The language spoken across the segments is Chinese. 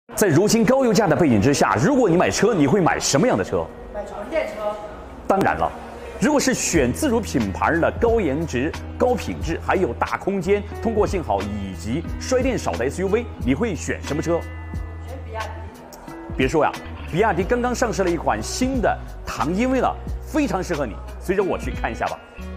在如今高油价的背景之下，如果你买车，你会买什么样的车？ 买纯电车。 当然了，如果是选自主品牌的高颜值、高品质，还有大空间、通过性好以及衰电少的 SUV， 你会选什么车？ 选比亚迪。 别说呀，比亚迪刚刚上市了一款新的唐EV了，非常适合你。随着我去看一下吧。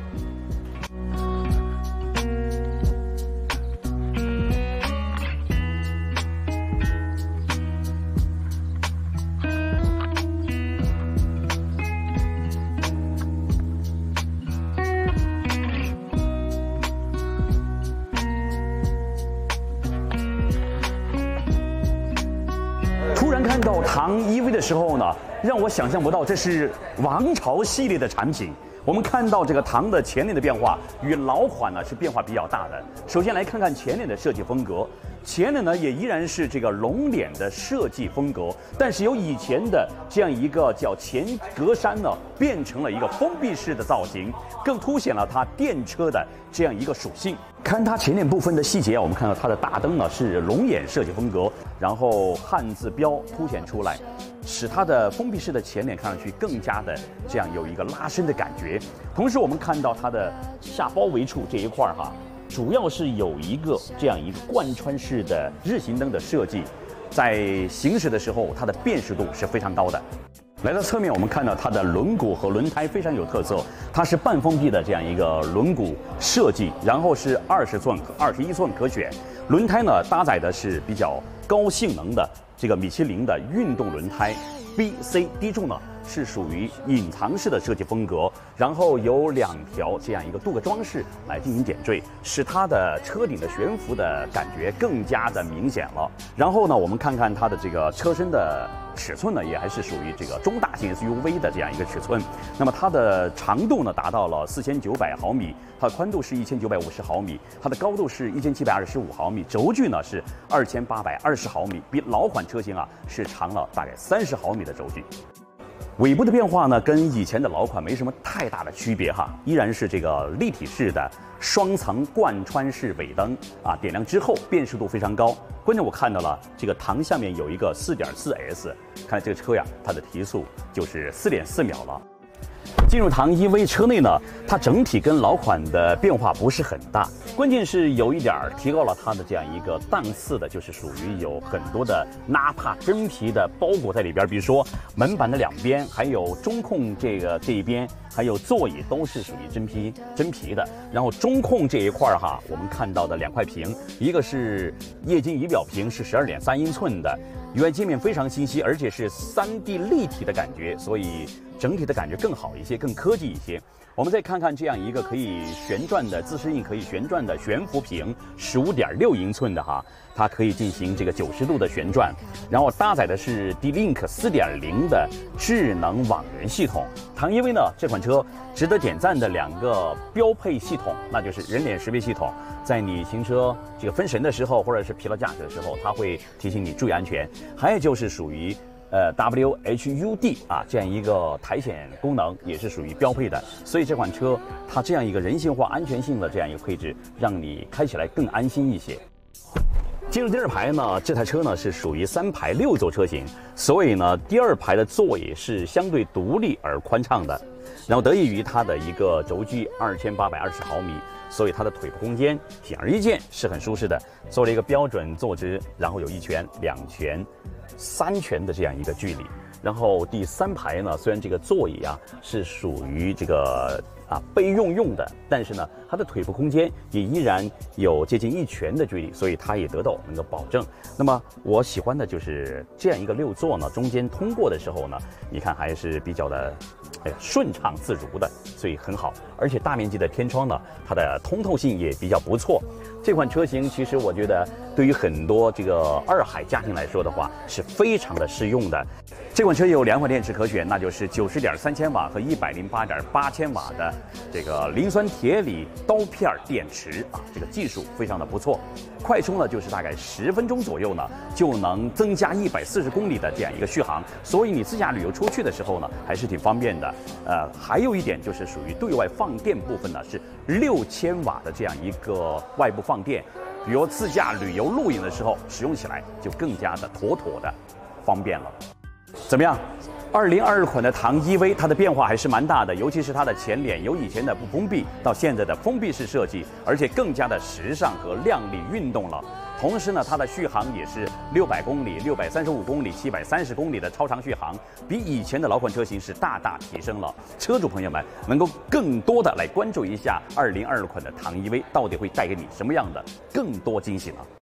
突然看到唐EV的时候呢，让我想象不到这是王朝系列的产品。我们看到这个唐的前脸的变化与老款呢是变化比较大的。首先来看看前脸的设计风格，前脸呢也依然是这个龙脸的设计风格，但是由以前的这样一个叫前格栅呢，变成了一个封闭式的造型，更凸显了它电车的这样一个属性。看它前脸部分的细节啊，我们看到它的大灯呢是龙眼设计风格，然后汉字标凸显出来，使它的封闭式的前脸看上去更加的这样有一个拉伸的感觉。同时我们看到它的下包围处这一块哈，主要是有一个这样一个贯穿式的日行灯的设计，在行驶的时候它的辨识度是非常高的。来到侧面，我们看到它的轮毂和轮胎非常有特色，它是半封闭的这样一个轮毂设计，然后是20寸和21寸可选。轮胎呢搭载的是比较高性能的这个米其林的运动轮胎 ，BC 柱呢是属于隐藏式的设计风格，然后有2条这样一个镀铬装饰来进行点缀，使它的车顶的悬浮的感觉更加的明显了。然后呢，我们看看它的这个车身的尺寸呢，也还是属于这个中大型 SUV 的这样一个尺寸。那么它的长度呢达到了4900毫米，它的宽度是1950毫米，它的高度是1725毫米，轴距呢是2820毫米，比老款车型啊是长了大概30毫米的轴距。尾部的变化呢，跟以前的老款没什么太大的区别哈，依然是这个立体式的双层贯穿式尾灯啊，点亮之后辨识度非常高。关键我看到了这个唐下面有一个4.4S， 看来这个车呀，它的提速就是4.4秒了。进入唐EV车内呢，它整体跟老款的变化不是很大，关键是有一点提高了它的这样一个档次的，就是属于有很多的纳帕真皮的包裹在里边，比如说门板的2边，还有中控这一边，还有座椅都是属于真皮的。然后中控这一块哈，我们看到的2块屏，一个是液晶仪表屏，是12.3英寸的。UI 界面非常清晰，而且是3D 立体的感觉，所以整体的感觉更好一些，更科技一些。我们再看看这样一个可以旋转的自适应可以旋转的悬浮屏，15.6英寸的哈，它可以进行这个90度的旋转，然后搭载的是 D-Link 4.0的智能网联系统。唐EV呢这款车值得点赞的2个标配系统，那就是人脸识别系统，在你行车这个分神的时候，或者是疲劳驾驶的时候，它会提醒你注意安全。还有就是属于WHUD 啊，这样一个苔藓功能也是属于标配的，所以这款车它这样一个人性化、安全性的这样一个配置，让你开起来更安心一些。进入第2排呢，这台车呢是属于3排6座车型，所以呢第2排的座椅是相对独立而宽敞的，然后得益于它的一个轴距2820毫米，所以它的腿部空间显而易见是很舒适的，做了一个标准坐姿，然后有1拳、2拳、3拳的这样一个距离。然后第3排呢，虽然这个座椅啊是属于这个备用的，但是呢它的腿部空间也依然有接近1拳的距离，所以它也得到我们的保证。那么我喜欢的就是这样一个6座呢，中间通过的时候呢，你看还是比较的顺畅自如的，所以很好。而且大面积的天窗呢，它的通透性也比较不错。这款车型其实我觉得对于很多这个2海家庭来说的话是非常的适用的。这款车有2款电池可选，那就是90.3千瓦和108.8千瓦的这个磷酸铁锂刀片电池啊，这个技术非常的不错。快充呢就是大概10分钟左右呢就能增加140公里的这样一个续航，所以你自驾旅游出去的时候呢还是挺方便的。还有一点就是属于对外放电部分呢是6000瓦的这样一个外部放电。 比如自驾旅游、露营的时候使用起来就更加的妥妥的方便了。怎么样？2022款的唐 EV 它的变化还是蛮大的，尤其是它的前脸由以前的不封闭到现在的封闭式设计，而且更加的时尚和靓丽运动了。同时呢，它的续航也是600公里、635公里、730公里的超长续航，比以前的老款车型是大大提升了。车主朋友们能够更多的来关注一下2022款的唐 EV 到底会带给你什么样的更多惊喜呢？